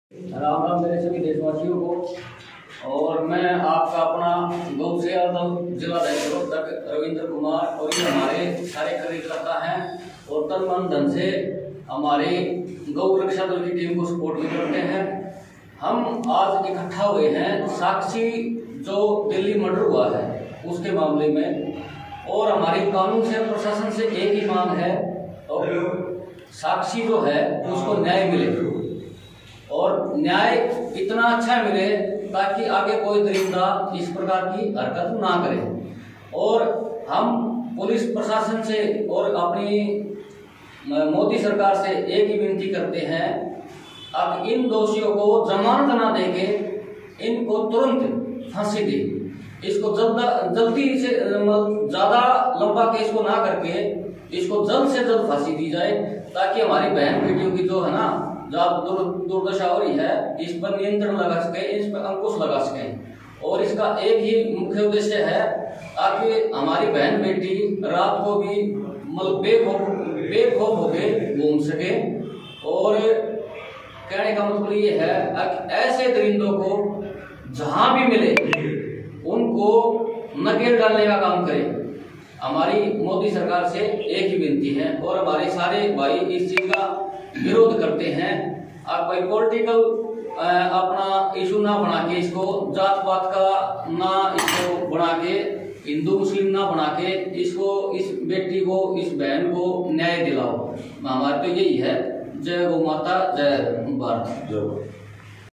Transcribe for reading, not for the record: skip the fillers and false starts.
राम राम मेरे सभी देशवासियों को। और मैं आपका अपना गौ सेवा दल जिला प्रवक्ता रविंद्र कुमार, और ये हमारे सारे कार्यकर्ता हैं और तन मन धन से हमारे गौ रक्षा दल की टीम को सपोर्ट भी करते हैं। हम आज इकट्ठा हुए हैं साक्षी जो दिल्ली मर्डर हुआ है उसके मामले में, और हमारी कानून से प्रशासन से एक ही मांग है, और साक्षी जो है उसको न्याय मिले, और न्याय इतना अच्छा मिले ताकि आगे कोई दरिंदा इस प्रकार की हरकत ना करे। और हम पुलिस प्रशासन से और अपनी मोदी सरकार से एक ही विनती करते हैं, अब इन दोषियों को जमानत ना देके इनको तुरंत फांसी दे। इसको जल्दी से ज्यादा लंबा केस को ना करके इसको जल्द से जल्द फांसी दी जाए, ताकि हमारी बहन बेटियों की जो है ना दुर्दशा हो रही है इस पर नियंत्रण लगा सके, इस पर अंकुश लगा सके। और इसका एक ही मुख्य उद्देश्य है ताकि हमारी बहन बेटी रात को भी बेखौफ होके घूम सके। और कहने का मतलब ये है कि ऐसे दरिंदों को जहां भी मिले उनको नकेल डालने का काम करे। हमारी मोदी सरकार से एक ही विनती है, और हमारे सारे भाई इस चीज का विरोध करते हैं। आप कोई पॉलिटिकल अपना इशू ना बना के, इसको जात पात का ना इसको बना के, हिंदू मुस्लिम ना बना के, इसको इस बेटी को इस बहन को न्याय दिलाओ। हमारे तो यही है। जय गौ माता, जय भारत।